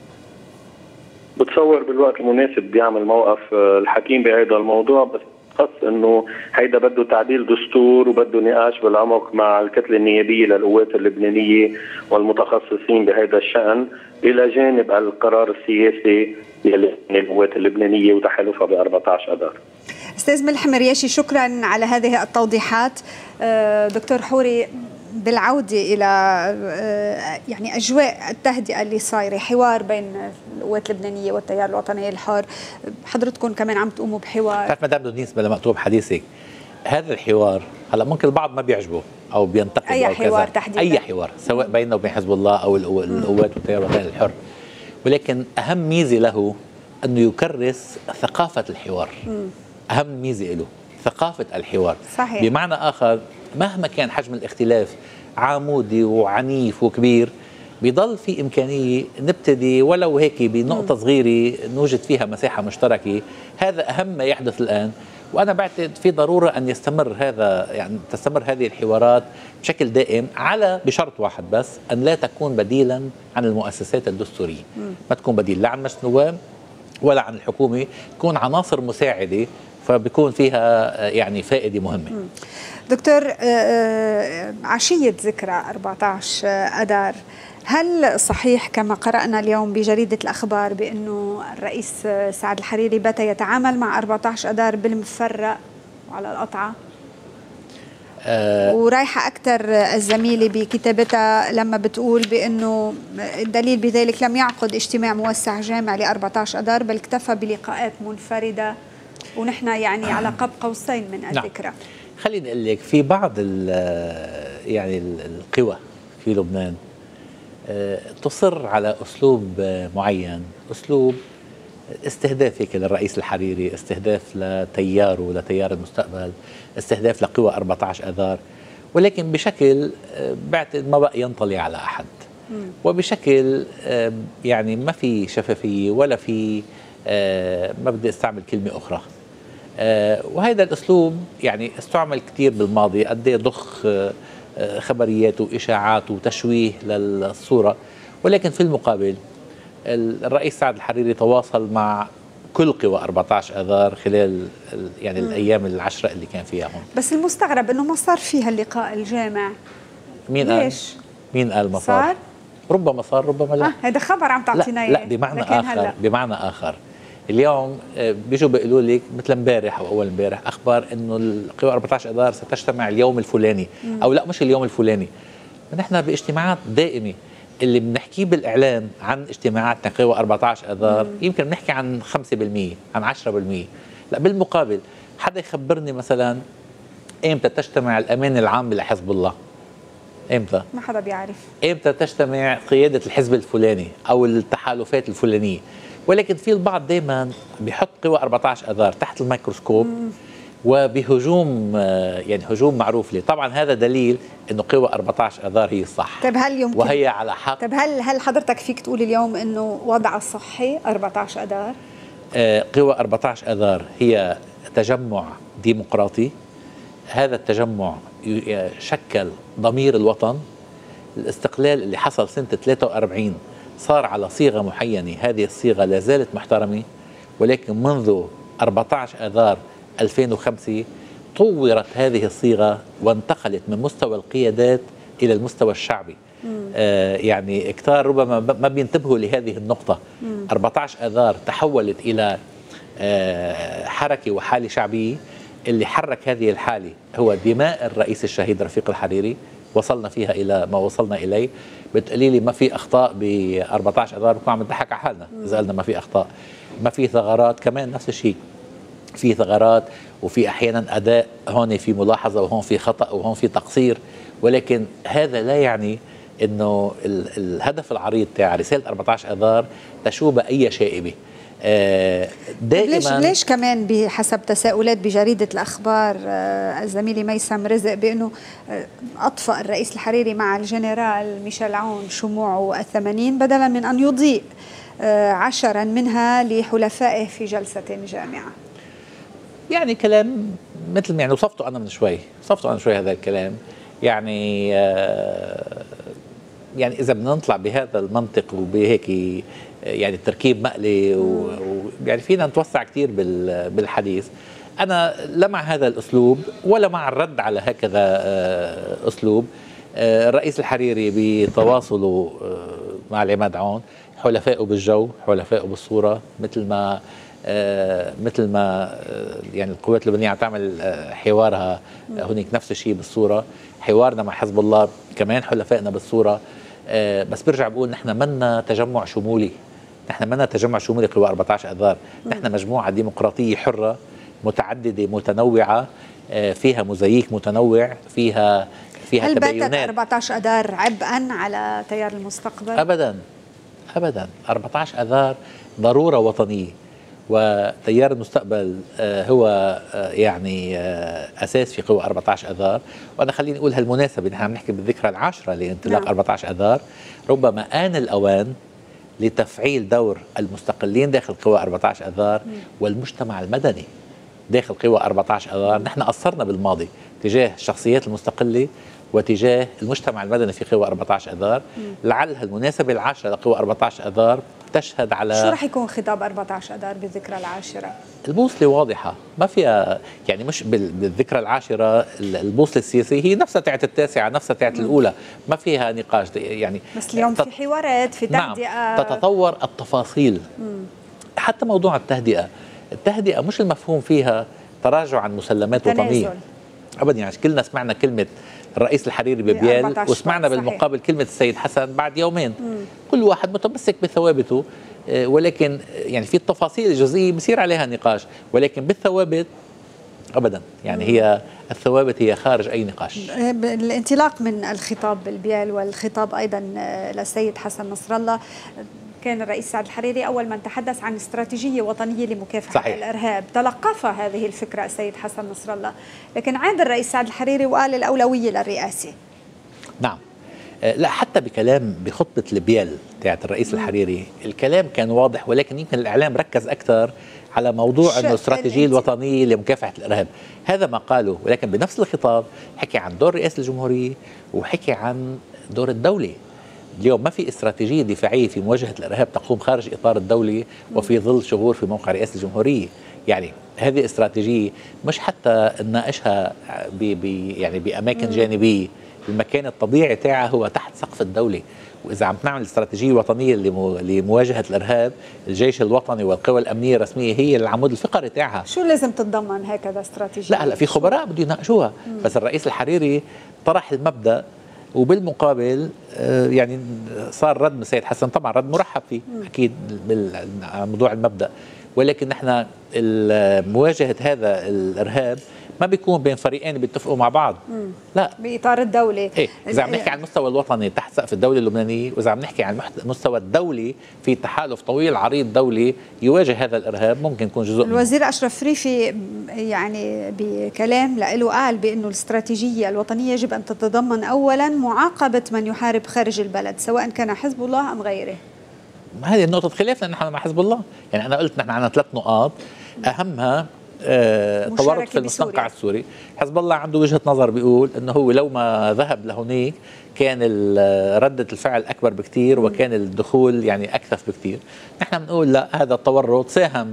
بتصور بالوقت المناسب بيعمل موقف الحكيم بهذا الموضوع، بس خاص انه هيدا بده تعديل دستور وبده نقاش بالعمق مع الكتله النيابيه للقوات اللبنانيه والمتخصصين بهذا الشان، الى جانب القرار السياسي للقوات اللبنانيه وتحالفها ب أربعة عشر اذار. استاذ ملحم رياشي، شكرا على هذه التوضيحات. دكتور حوري، بالعودة إلى يعني أجواء التهدئة اللي صايرة، حوار بين القوات اللبنانية والتيار الوطني الحر، حضرتكم كمان عم تقوموا بحوار. بتعرف مدام دونيس بلا مكتوب حديثك، هذا الحوار هلا ممكن البعض ما بيعجبه أو بينتقد أي أو حوار كذا. تحديدا، أي حوار سواء بيننا وبين حزب الله أو القوات والتيار الوطني الحر، ولكن أهم ميزة له أنه يكرس ثقافة الحوار. مم. أهم ميزة له ثقافة الحوار. صحيح. بمعنى آخر، مهما كان حجم الاختلاف عمودي وعنيف وكبير، بيضل في إمكانية نبتدي ولو هيك بنقطة صغيرة نوجد فيها مساحة مشتركة. هذا أهم ما يحدث الآن، وأنا بعتقد في ضرورة أن يستمر هذا، يعني تستمر هذه الحوارات بشكل دائم، على بشرط واحد بس، أن لا تكون بديلا عن المؤسسات الدستورية. ما تكون بديل لا عن مجلس النواب ولا عن الحكومة، تكون عناصر مساعدة فبيكون فيها يعني فائدة مهمة. م. دكتور، عشية ذكرى أربعة عشر أذار، هل صحيح كما قرأنا اليوم بجريدة الأخبار بأنه الرئيس سعد الحريري بات يتعامل مع أربعة عشر أذار بالمفرق وعلى القطعة؟ أه ورايحة أكثر الزميلة بكتابتها لما بتقول بأنه الدليل بذلك لم يعقد اجتماع موسع جامع ل أربعة عشر أذار، بل اكتفى بلقاءات منفردة، ونحن يعني على قاب قوسين من الذكرى. نعم. خليني اقول لك، في بعض ال يعني القوى في لبنان تصر على اسلوب معين، اسلوب استهداف هيك للرئيس الحريري، استهداف لتياره لتيار المستقبل، استهداف لقوى أربعة عشر اذار، ولكن بشكل بعتقد ما بقى ينطلي على احد، وبشكل يعني ما في شفافيه ولا في، ما بدي استعمل كلمه اخرى. آه وهذا الاسلوب يعني استعمل كثير بالماضي، قد ايه ضخ آه خبريات واشاعات وتشويه للصوره، ولكن في المقابل الرئيس سعد الحريري تواصل مع كل قوى أربعة عشر اذار خلال يعني م. الايام العشره اللي كان فيها هون. بس المستغرب انه ما صار فيها اللقاء الجامع. مين ليش؟ قال؟ مين قال ما صار؟ ربما صار ربما لا. آه هذا خبر عم تعطينا اياه. لا, لا بمعنى اخر هلأ. بمعنى اخر اليوم بيجوا بيقولوا لك مثل امبارح او اول امبارح اخبار انه القوى أربعة عشر اذار ستجتمع اليوم الفلاني، او لا مش اليوم الفلاني. نحن باجتماعات دائمه اللي بنحكيه بالاعلام عن اجتماعاتنا قوى أربعة عشر اذار يمكن بنحكي عن خمسة بالمئة عن عشرة بالمئة. لا بالمقابل حدا يخبرني مثلا امتى تجتمع الامانه العامه لحزب الله؟ امتى؟ ما حدا بيعرف. امتى تجتمع قياده الحزب الفلاني او التحالفات الفلانيه؟ ولكن في البعض دائما بيحط قوى أربعة عشر اذار تحت الميكروسكوب مم. وبهجوم، يعني هجوم معروف لي. طبعا هذا دليل انه قوى أربعة عشر اذار هي الصح. طيب هل يمكن وهي على حق؟ طيب هل هل حضرتك فيك تقول اليوم انه وضع صحي أربعة عشر اذار؟ آه قوى أربعة عشر اذار هي تجمع ديمقراطي، هذا التجمع شكل ضمير الوطن. الاستقلال اللي حصل سنه ثلاثة وأربعين صار على صيغه معينه، هذه الصيغه لا زالت محترمه، ولكن منذ أربعة عشر اذار ألفين وخمسة طورت هذه الصيغه وانتقلت من مستوى القيادات الى المستوى الشعبي. آه يعني كثار ربما ما بينتبهوا لهذه النقطه. مم. أربعة عشر اذار تحولت الى آه حركه وحاله شعبيه، اللي حرك هذه الحاله هو دماء الرئيس الشهيد رفيق الحريري. وصلنا فيها الى ما وصلنا اليه. بتقولي لي ما في اخطاء ب أربعة عشر اذار، بكون عم نضحك على حالنا اذا قلنا ما في اخطاء. ما في ثغرات كمان نفس الشيء. في ثغرات وفي أحيانا أداء، هون في ملاحظة وهون في خطأ وهون في تقصير، ولكن هذا لا يعني أنه الهدف العريض تاع رسالة أربعة عشر أذار تشوب أي شائبة. دائما ليش ليش كمان بحسب تساؤلات بجريدة الأخبار الزميلي ميسم رزق بأنه أطفأ الرئيس الحريري مع الجنرال ميشيل عون شموعه الثمانين بدلا من أن يضيء عشرا منها لحلفائه في جلسة جامعة؟ يعني كلام مثل يعني وصفته أنا من شوي وصفته أنا شوي هذا الكلام، يعني يعني إذا بدنا نطلع بهذا المنطق وبهيك يعني التركيب مقلي ويعني فينا نتوسع كثير بالحديث. أنا لا مع هذا الأسلوب ولا مع الرد على هكذا أسلوب. الرئيس الحريري بتواصله مع العماد عون حلفائه بالجو، حلفائه بالصورة، مثل ما مثل ما يعني القوات اللبنانية عم تعمل حوارها هناك نفس الشيء بالصورة. حوارنا مع حزب الله كمان حلفائنا بالصورة. بس برجع بقول نحن منا تجمع شمولي، نحن منا تجمع شمولي قوى أربعة عشر أذار، نحن مجموعة ديمقراطية حرة متعددة متنوعة، فيها موزاييك متنوع، فيها فيها هل تباينات. هل باتت أربعة عشر أذار عبئا على تيار المستقبل؟ أبدا أبدا. أربعة عشر أذار ضرورة وطنية، وتيار المستقبل هو يعني أساس في قوى أربعة عشر أذار. وأنا خليني أقول هالمناسبة نحن عم نحكي بالذكرى العاشرة لانطلاق نعم. أربعة عشر أذار. ربما آن الأوان لتفعيل دور المستقلين داخل قوى أربعة عشر أذار والمجتمع المدني داخل قوى أربعة عشر أذار. نحن قصرنا بالماضي تجاه الشخصيات المستقلة وتجاه المجتمع المدني في قوى أربعة عشر أذار. لعلها المناسبة العاشرة لقوى أربعة عشر أذار تشهد على شو رح يكون خطاب أربعة عشر أذار بالذكرى العاشرة؟ البوصلة واضحة، ما فيها يعني مش بالذكرى العاشرة البوصلة السياسية هي نفسها تاعت التاسعة، نفسها تاعت الأولى، ما فيها نقاش يعني. بس اليوم تت... في حوارات، في تهدئة. نعم، تتطور التفاصيل. مم. حتى موضوع التهدئة، التهدئة مش المفهوم فيها تراجع عن مسلمات تنازل. وطنية أبدا. يعني كلنا سمعنا كلمة الرئيس الحريري ببيال وسمعنا بالمقابل كلمة السيد حسن بعد يومين. مم. كل واحد متمسك بثوابته، ولكن يعني في التفاصيل الجزئية بصير عليها نقاش، ولكن بالثوابت أبدا. يعني مم. هي الثوابت هي خارج أي نقاش. الانطلاق من الخطاب بالبيال والخطاب أيضا للسيد حسن نصر الله، كان الرئيس سعد الحريري أول من تحدث عن استراتيجية وطنية لمكافحة صحيح. الإرهاب. تلقف هذه الفكرة السيد حسن نصر الله، لكن عاد الرئيس سعد الحريري وقال الأولوية للرئاسة. نعم، لا حتى بكلام بخطبة البيال تاعت الرئيس م. الحريري الكلام كان واضح، ولكن يمكن الإعلام ركز أكثر على موضوع أنه الاستراتيجية الوطنية لمكافحة الإرهاب. هذا ما قاله، ولكن بنفس الخطاب حكي عن دور رئاسة الجمهورية وحكي عن دور الدولة. اليوم ما في استراتيجية دفاعية في مواجهة الإرهاب تقوم خارج إطار الدولة وفي ظل شغور في موقع رئاسة الجمهورية. يعني هذه استراتيجية مش حتى نناقشها يعني بأماكن جانبية، المكان الطبيعي تاعها هو تحت سقف الدولة. وإذا عم نعمل استراتيجية وطنية لمواجهة الإرهاب، الجيش الوطني والقوى الأمنية الرسمية هي العمود الفقري تاعها. شو لازم تتضمن هكذا استراتيجية؟ لا هلا في خبراء بده يناقشوها، بس الرئيس الحريري طرح المبدأ، وبالمقابل يعني صار رد من السيد حسن، طبعا رد مرحب فيه اكيد بالموضوع المبدا، ولكن نحن مواجهه هذا الارهاب ما بيكون بين فريقين بيتفقوا مع بعض. مم. لا باطار الدوله. ايه، اذا عم نحكي عن المستوى الوطني تحت سقف الدوله اللبنانيه، واذا عم نحكي عن المستوى الدولي في تحالف طويل عريض دولي يواجه هذا الارهاب، ممكن يكون جزء. الوزير اشرف ريفي يعني بكلام له قال بانه الاستراتيجيه الوطنيه يجب ان تتضمن اولا معاقبه من يحارب خارج البلد، سواء كان حزب الله ام غيره. هذه النقطه خلافنا نحن مع حزب الله، يعني انا قلت نحن عندنا ثلاث نقاط اهمها آه تورط في المستنقع السوري. حزب الله عنده وجهة نظر بيقول انه هو لو ما ذهب لهونيك كان ردة الفعل اكبر بكثير وكان الدخول يعني اكثف بكثير. نحن بنقول لا، هذا التورط ساهم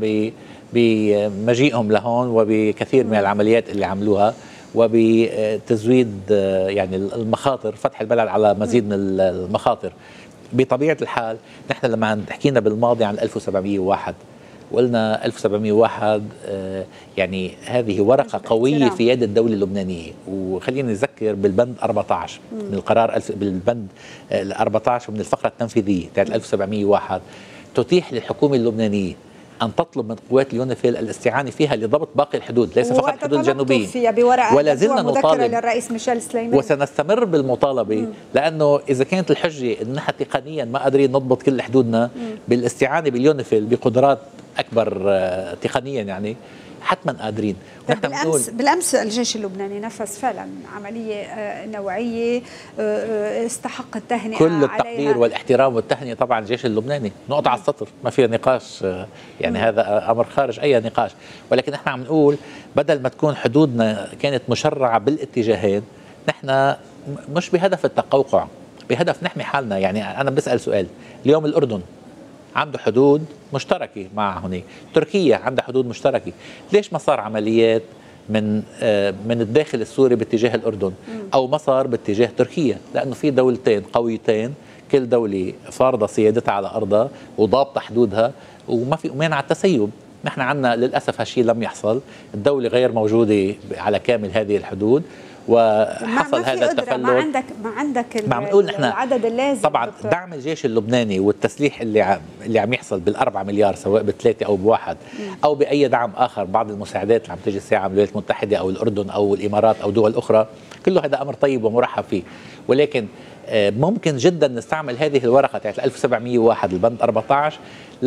بمجيئهم لهون وبكثير من العمليات اللي عملوها وبتزويد يعني المخاطر، فتح البلد على مزيد من المخاطر. بطبيعة الحال نحن لما حكينا بالماضي عن ألف وسبعمئة وواحد وقلنا ألف وسبعمئة وواحد آه يعني هذه ورقة قوية في يد الدولة اللبنانية. وخلينا نذكر بالبند أربعة عشر من القرار، بالبند ال أربعة عشر من الفقرة التنفيذية تاعت ألف وسبعمئة وواحد تتيح للحكومة اللبنانية أن تطلب من قوات اليونيفيل الاستعانة فيها لضبط باقي الحدود، ليس فقط الحدود الجنوبية. فيها بورقة ولا زلنا نطالب للرئيس ميشيل سليمان، وسنستمر بالمطالبة. مم. لأنه إذا كانت الحجة أن نحن تقنيا ما قادرين نضبط كل حدودنا، مم. بالاستعانة باليونيفيل بقدرات أكبر تقنيا يعني حتما قادرين. بالأمس بالأمس الجيش اللبناني نفذ فعلا عملية نوعية استحق التهنئة، كل التقدير والاحترام والتهنئة طبعا الجيش اللبناني، نقطة على السطر ما فيها نقاش يعني. مم. هذا أمر خارج أي نقاش. ولكن نحن عم نقول بدل ما تكون حدودنا كانت مشرعة بالاتجاهين، نحن مش بهدف التقوقع، بهدف نحمي حالنا. يعني أنا بسأل سؤال، اليوم الأردن عنده حدود مشتركة مع هناك، تركيا عندها حدود مشتركة، ليش ما صار عمليات من من الداخل السوري باتجاه الأردن أو ما صار باتجاه تركيا؟ لأنه في دولتين قويتين، كل دولة فارضة سيادتها على أرضها وضابطة حدودها وما في مانع التسيب. نحن عندنا للأسف هالشيء لم يحصل، الدولة غير موجودة على كامل هذه الحدود وحصل هذا التفلت. ما عندك ما عندك العدد اللازم. طبعا دكتور. دعم الجيش اللبناني والتسليح اللي عم اللي عم يحصل بالأربعة مليار سواء بثلاثة أو بواحد م. أو بأي دعم آخر، بعض المساعدات اللي عم تجي الساعة من الولايات المتحدة أو الأردن أو الإمارات أو دول أخرى، كله هذا أمر طيب ومرحب فيه. ولكن ممكن جدا نستعمل هذه الورقة تاعت ألف وسبعمئة وواحد البند أربعة عشر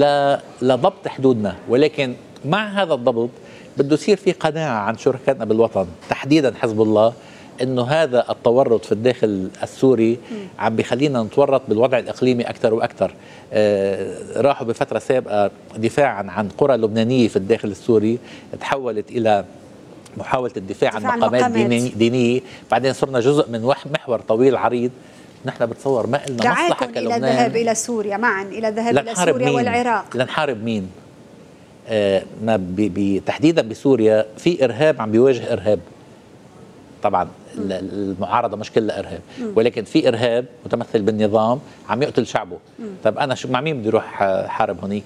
لضبط حدودنا. ولكن مع هذا الضبط بده يصير في قناعة عند شركائنا بالوطن تحديدا حزب الله انه هذا التورط في الداخل السوري عم بيخلينا نتورط بالوضع الاقليمي اكثر واكثر. آه راحوا بفتره سابقه دفاعا عن قرى لبنانيه في الداخل السوري، تحولت الى محاوله الدفاع عن مقامات دينيه دينية. بعدين صرنا جزء من محور طويل عريض. نحن بتصور ما لنا مصلحه كلبنان الى الذهاب الى سوريا معا، الى الذهاب الى سوريا مين؟ والعراق. لنحارب مين؟ آه ما تحديدا بسوريا في ارهاب عم بيواجه ارهاب. طبعا المعارضه مش كلها ارهاب، ولكن في ارهاب متمثل بالنظام عم يقتل شعبه. طب انا مع مين بدي اروح حارب هنيك؟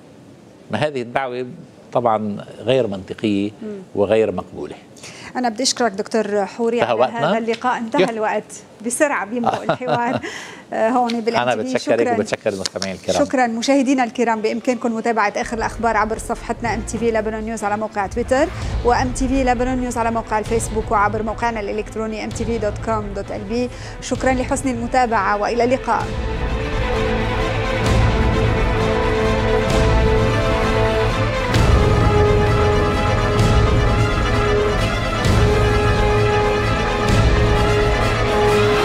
ما هذه الدعوه طبعا غير منطقيه وغير مقبوله. أنا بدي أشكرك دكتور حوري على هذا اللقاء. انتهى الوقت بسرعة، بيمرق الحوار هون بالام أنا بتشكرك وبتشكر المستمعين الكرام. شكرا مشاهدينا الكرام. بإمكانكم متابعة آخر الأخبار عبر صفحتنا ام تي في لبنان نيوز على موقع تويتر، وام تي في لبنان نيوز على موقع الفيسبوك، وعبر موقعنا الإلكتروني ام تي في دوت كوم دوت ال بي. شكرا لحسن المتابعة وإلى اللقاء.